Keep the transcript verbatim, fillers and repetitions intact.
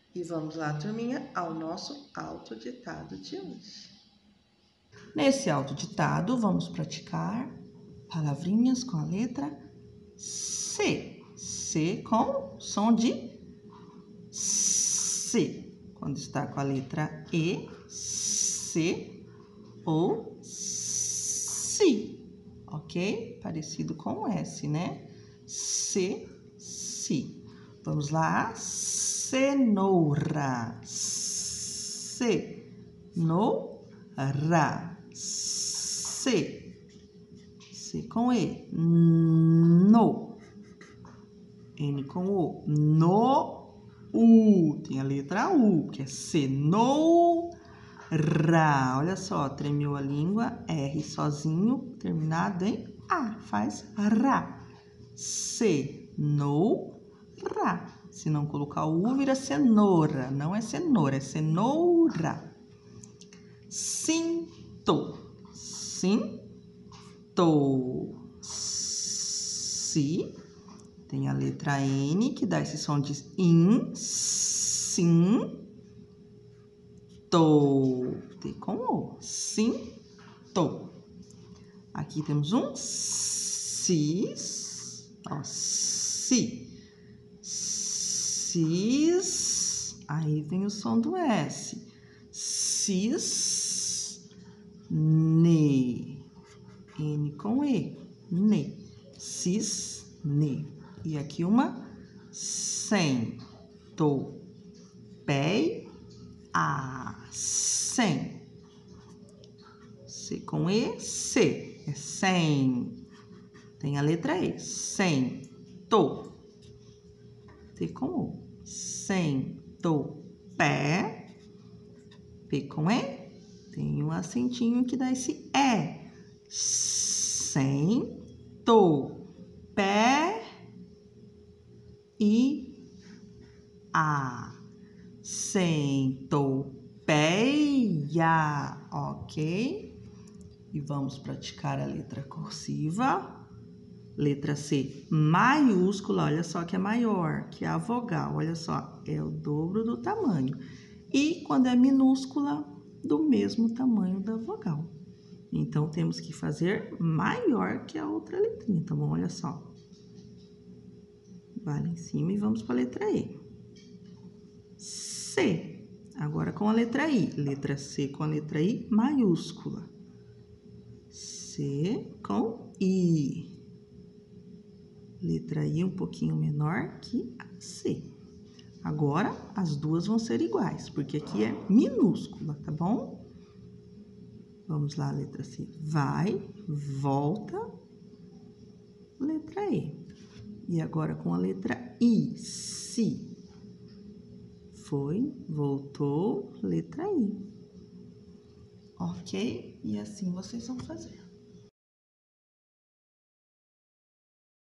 E vamos lá, turminha, ao nosso autoditado de hoje. Nesse autoditado, vamos praticar palavrinhas com a letra C. C com som de C. Quando está com a letra E, C ou si, ok? Parecido com S, né? C, si. Vamos lá. Cenoura. Cenoura. C. C com E. No. N com O. No. U. Tem a letra U, que é cenoura. Olha só, tremeu a língua. R sozinho, terminado em A. Faz ra. Cenoura. Se não colocar o U, vira cenoura. Não é cenoura, é cenoura. Cinto. Cinto. Si. Tem a letra N, que dá esse som de in. Sim. To. T com O. Cinto. Aqui temos um cis. Ó, si. Cis. Aí vem o som do S. Cis. Ne. N com E. Ne. Cis. Ne. E aqui uma cento. Pé. A. Cem. C com E. C. É cem. Tem a letra E. Cento. T com O. Cento. Pé. P com E. Tem um acentinho que dá esse E. Cento. Pé. E A. Centopeia. Ok? E vamos praticar a letra cursiva. Letra C maiúscula, olha só que é maior, que é a vogal, olha só, é o dobro do tamanho. E quando é minúscula, do mesmo tamanho da vogal. Então, temos que fazer maior que a outra letrinha, tá bom? Olha só. Vai lá em cima e vamos para a letra E. C. Agora com a letra I. Letra C com a letra I maiúscula. C com I. Letra I um pouquinho menor que a C. Agora, as duas vão ser iguais, porque aqui é minúscula, tá bom? Vamos lá, letra C. Vai, volta, letra E. E agora com a letra I. Si. Foi, voltou, letra I. Ok? E assim vocês vão fazer.